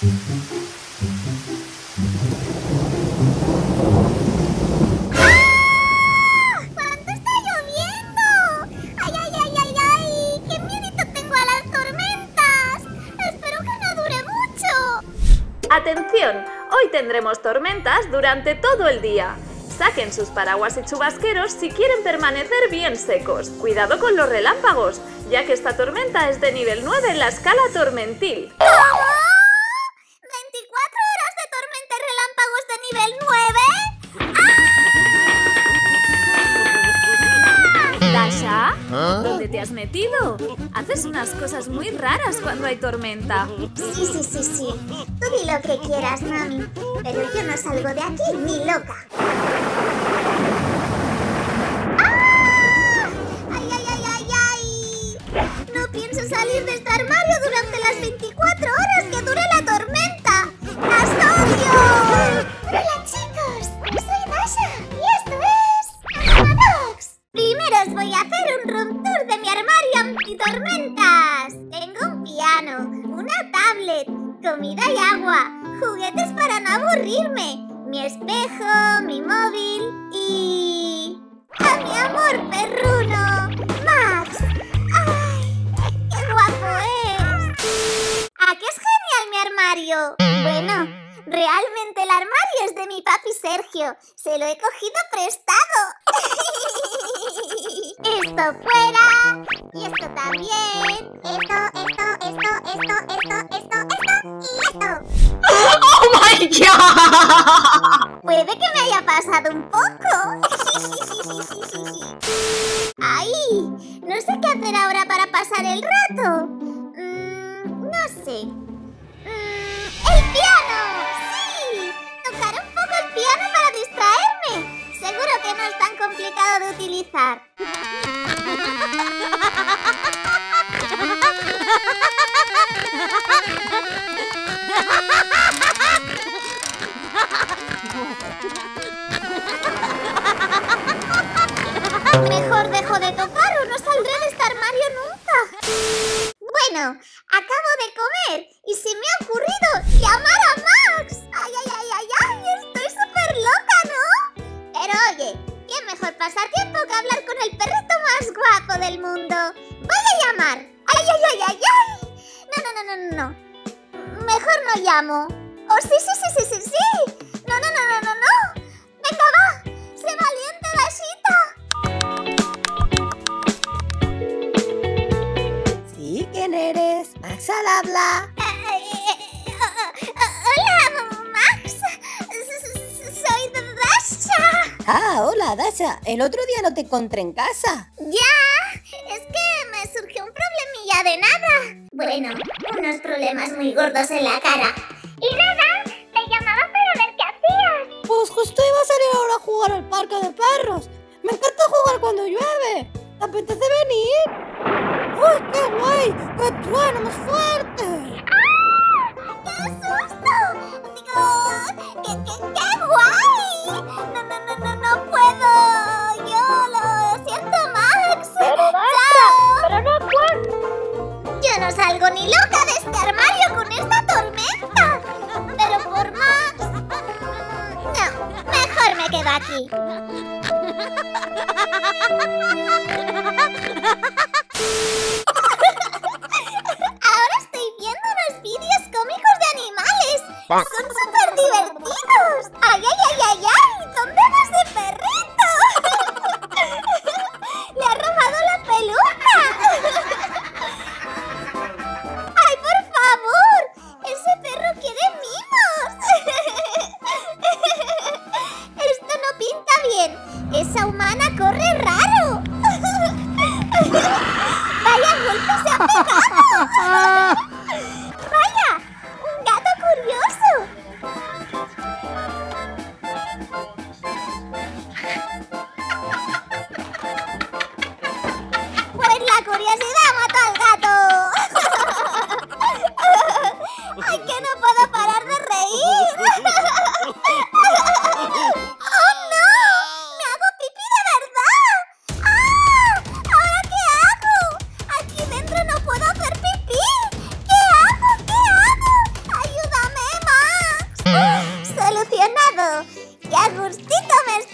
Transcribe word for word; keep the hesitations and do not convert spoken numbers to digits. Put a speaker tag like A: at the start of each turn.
A: ¡Atención! Hoy tendremos tormentas durante todo el día. Saquen sus paraguas y chubasqueros si quieren permanecer bien secos. Cuidado con los relámpagos, ya que esta tormenta es de nivel nueve en la escala tormentil.
B: ¿Cómo? ¿veinticuatro horas de tormenta y relámpagos de nivel nueve?
A: ¿Dasha? ¿Dónde te has metido? Haces unas cosas muy raras cuando hay tormenta.
B: Sí, sí, sí, sí. Tú di lo que quieras, mami. Pero yo no salgo de aquí ni loca. ¡Ah! ¡Ay, ay, ay, ay, ay! No pienso salir de este armario durante las veinticuatro horas que dure la tormenta. ¡Las odio! Hola, chicos. Soy Dasha y esto es Mamadox. Primero os voy a hacer un room tour de mi armario antitormentas. Tengo un piano, una tablet, comida y agua, juguetes para no aburrirme, mi espejo, mi móvil y... ¡a mi amor perruno, Max! ¡Ay, qué guapo es! ¿A qué es genial mi armario? Bueno, realmente el armario es de mi papi Sergio. Se lo he cogido prestado. Esto fuera. Y esto también. Esto, esto, esto, esto, esto, esto, esto y esto.
C: ¡Oh my God!
B: Puede que me haya pasado un poco. ¡Ay! No sé qué hacer ahora para pasar el rato. Mm, no sé. Mm, ¡el piano! ¡Sí! Tocar un poco el piano para distraerme. Seguro que no es tan complicado de utilizar. Mejor dejo de tocar o no saldré de este armario nunca. Bueno, acabo de comer y se me ha ocurrido llamar a Max. ¡Ay, ay, ay, ay, ay! Estoy súper loca, ¿no? Pero oye, ¿qué mejor pasar tiempo que hablar con el perrito más guapo del mundo? ¡Voy a llamar! ¡Ay, ay, ay, ay, ay! No, no, no, no, no. Mejor no llamo. ¡Oh, sí, sí, sí, sí, sí, sí! ¡No, no, no, no, no, no! ¡Venga, va! ¡Sé valiente, Dashita!
D: ¿Sí? ¿Quién eres? Max al habla.
B: Hola, Max. Soy Dasha.
D: Ah, hola, Dasha. El otro día no te encontré en casa.
B: Ya, es que me surgió un problemilla de nada. Bueno, unos problemas muy gordos en la cara. Y nada, te llamaba para ver qué hacías.
D: Pues justo iba a salir ahora a jugar al parque de perros. Me encanta jugar cuando llueve. ¿Te apetece venir? ¡Uy, qué guay! ¡Qué trueno más fuerte!
B: ¡Ah! ¡Qué susto! Digo, ¡qué, qué, qué guay! No, no, no, no, no puedo. Yo lo siento, Max.
A: Pero
B: ¡Chao!
A: pero no puedo.
B: Yo no salgo ni loca de este armario con esta tormenta. Pero por Max... No, mejor me quedo aquí. Ahora estoy viendo unos vídeos cómicos de animales. Son súper divertidos. ¡Ay, ay, ay, ay, ay! ¿Dónde vas de perrito? ¡Le ha robado la peluca! ¡Ay, por favor! ¡Ese perro quiere mimos! Esto no pinta bien. Esa humana corre raro. ¡Vaya golpe se ha pegado! ¡Vaya! ¡Un gato curioso! ¡Qué a gustito me